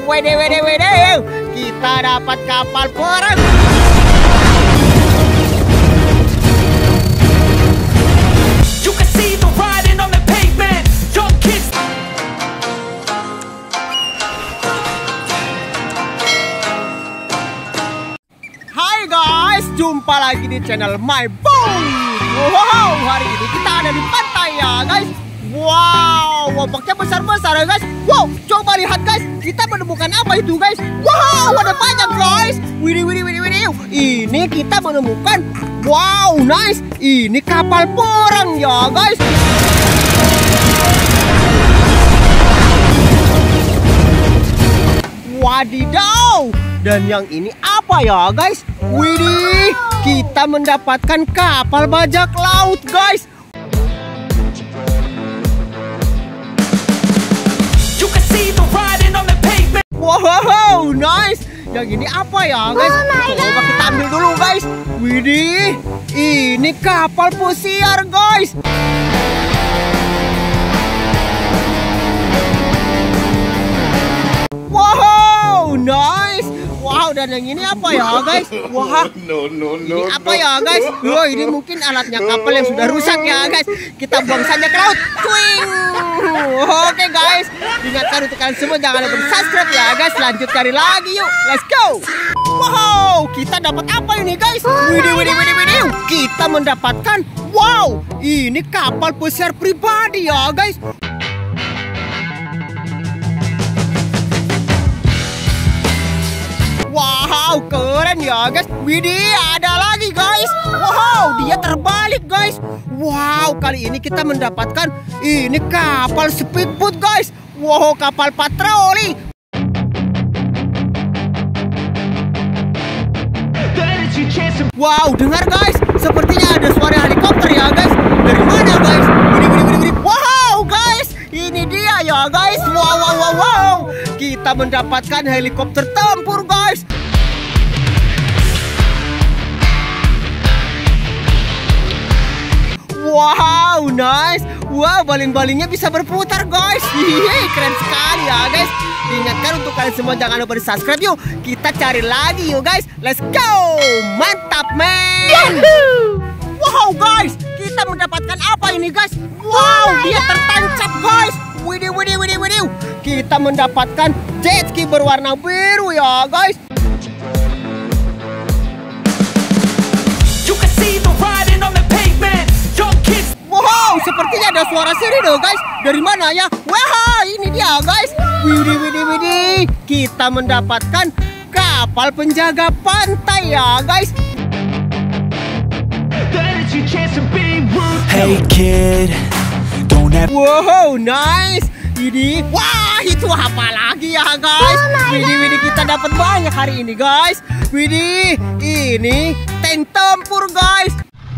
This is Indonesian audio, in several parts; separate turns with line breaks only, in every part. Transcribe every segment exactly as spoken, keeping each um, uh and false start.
Wede, wede, wede. Kita dapat kapal perang.
You can see the riding on the pavement. Young kids.
Hai guys, jumpa lagi di channel My Boy. Wow, hari ini kita ada di pantai ya guys. Wow, ombaknya besar-besar ya guys. Wow, coba lihat guys, kita menemukan apa itu guys? Wow, ada banyak guys. Widih, widih, widih, widih. Ini kita menemukan, wow, nice. Ini kapal perang ya guys. Wadidaw. Dan yang ini apa ya guys? Widih, kita mendapatkan kapal bajak laut guys. Wow, nice. Yang ini apa ya guys? Coba kita ambil dulu guys. Widih, ini kapal pesiar guys. Wow, nice. Wow, dan yang ini apa ya guys? Wah,
no, no, no,
ini apa ya guys? Wah, ini mungkin alatnya kapal yang sudah rusak ya guys. Kita buang saja ke laut. Twing. Oke guys, ingatkan untuk kalian semua jangan lupa subscribe ya guys. Lanjut cari lagi yuk. Let's go. Wow, kita dapat apa ini guys? Widih, widih, widih, widih. Kita mendapatkan, wow, ini kapal pesiar pribadi ya guys. Wow, keren ya guys. Widih, ada lagi guys. Wow, dia terbalik guys. Wow, kali ini kita mendapatkan ini kapal speedboat guys. Wow, kapal patroli. Wow, dengar guys, sepertinya ada suara helikopter ya guys. Dari mana guys? Widih, widih, widih, widih. Wow guys, ini dia ya guys. Wow, wow, wow, wow. Kita mendapatkan helikopter tempur guys. Wow, nice. Wow, baling-balingnya bisa berputar guys. Hihi, keren sekali ya guys. Diingatkan untuk kalian semua jangan lupa di subscribe yuk. Kita cari lagi yuk guys. Let's go. Mantap men. Yahoo! Wow guys, kita mendapatkan apa ini guys? Wow, dia tertancap guys. Widih, widih, widih, widih. Kita mendapatkan jet ski berwarna biru ya guys.
You can see the riding on the pavement. Young kids.
Wow, sepertinya ada suara sirine guys. Dari mana ya? Wah, ini dia guys. Widih, widih, widih. Kita mendapatkan kapal penjaga pantai ya guys.
Hey kid, don't have.
Wow, nice. Ini, wah, itu apa lagi ya guys? Widih, widih, kita dapat banyak hari ini guys. Widih, ini tank tempur guys.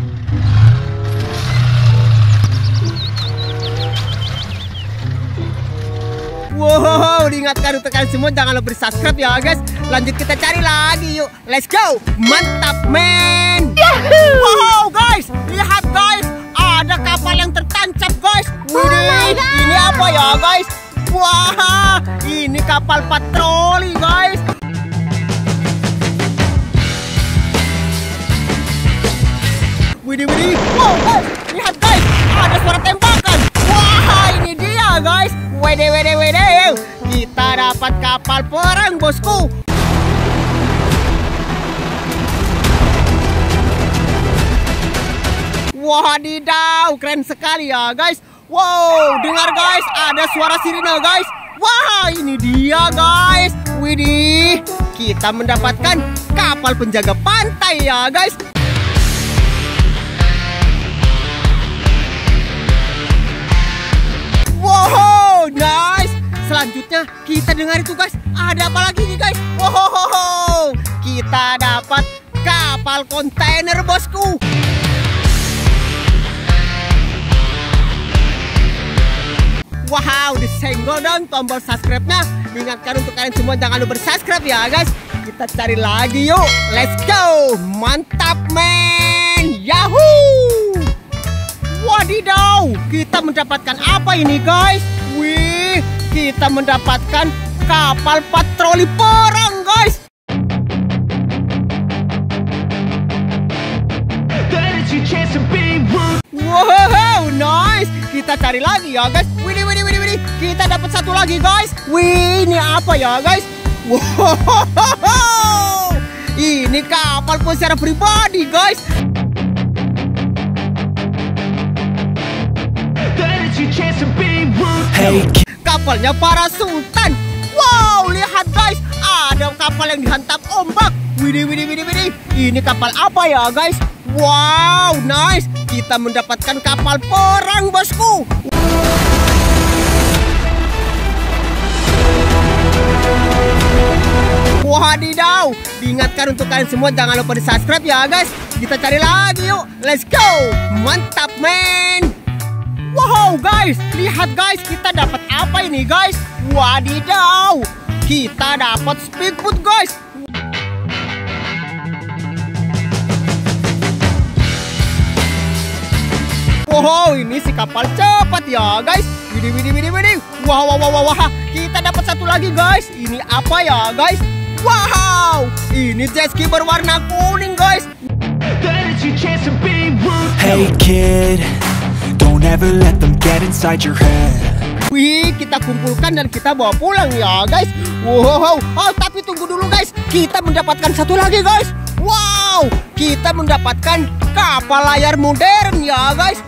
Wow, diingatkan untuk kalian semua jangan lupa subscribe ya guys. Lanjut kita cari lagi yuk. Let's go. Mantap men. Yahoo! Wow guys, lihat guys, ada kapal yang tertancap guys. Widih, ini apa ya guys? Wah, ini kapal patroli guys. Widih, widih. Wow guys, lihat guys, ada suara tembakan. Wah, ini dia guys. Wede, wede, wede. Kita dapat kapal perang bosku. Wadidaw, keren sekali ya guys. Wow, dengar guys, ada suara sirine guys. Wah, ini dia guys. Widih, kita mendapatkan kapal penjaga pantai ya guys. Wow, nice. Selanjutnya kita dengar itu guys. Ada apa lagi nih guys? Wow, kita dapat kapal kontainer bosku. Wow, disenggol dong tombol subscribe-nya. Ingatkan untuk kalian semua jangan lupa subscribe ya guys. Kita cari lagi yuk. Let's go. Mantap men. Yahoo. Wadidaw, kita mendapatkan apa ini guys? Wih, kita mendapatkan kapal patroli perang, guys. Wow, nice. Kita cari lagi ya, guys. Widih, widih, widih, widih. Kita dapat satu lagi, guys. Wih, ini apa ya, guys? Wow, ini kapal pesiar pribadi, guys.
Hey,
Kapalnya para sultan. Wow, lihat guys, ada kapal yang dihantam ombak. Widih, widih, widih, widih. Ini kapal apa ya, guys? Wow, nice. Kita mendapatkan kapal perang, bosku. Wadidaw, diingatkan untuk kalian semua jangan lupa di subscribe ya, guys. Kita cari lagi yuk. Let's go. Mantap, men. Wow, guys, lihat guys, kita dapat apa ini, guys? Wadidaw, kita dapat speedboat, guys. Wow, ini si kapal cepat ya, guys. Widih, widih, widih, widih. Wow, wow, wow, wow. Kita dapat satu lagi, guys. Ini apa ya, guys? Wow, ini jet ski berwarna kuning, guys.
hey kid, don't ever let them get inside your head.
Wih, kita kumpulkan dan kita bawa pulang ya, guys. Wow, oh, tapi tunggu dulu, guys. Kita mendapatkan satu lagi, guys. Wow, kita mendapatkan kapal layar modern ya, guys.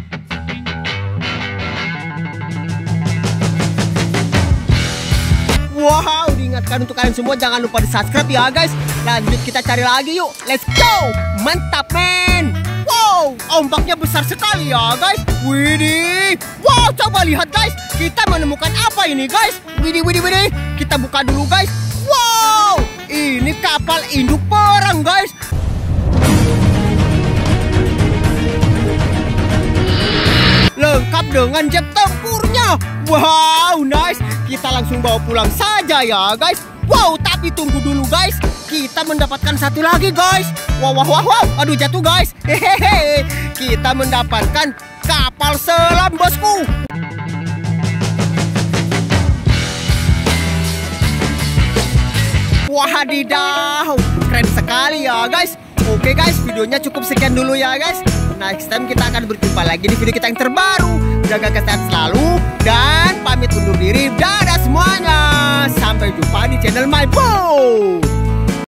Wow, diingatkan untuk kalian semua jangan lupa di subscribe ya, guys. Lanjut kita cari lagi yuk. Let's go. Mantap, men. Wow, ombaknya besar sekali ya, guys. Widih. Wow, coba lihat, guys. Kita menemukan apa ini, guys? Widih, widih, widih. Kita buka dulu, guys. Wow, ini kapal induk perang, guys. Lengkap dengan jet tempurnya. Wow, nice. Kita langsung bawa pulang saja ya, guys. Wow, tapi tunggu dulu, guys. Kita mendapatkan satu lagi, guys. Wow, wow, wow, wow. Aduh, jatuh, guys. Hehehe. Kita mendapatkan kapal selam, bosku. Wadidaw, keren sekali ya, guys. Oke, guys, videonya cukup sekian dulu ya, guys. Next time kita akan berjumpa lagi di video kita yang terbaru. Jaga kesehatan selalu dan pamit undur diri. Dadah semuanya. Sampai jumpa di channel My Bow.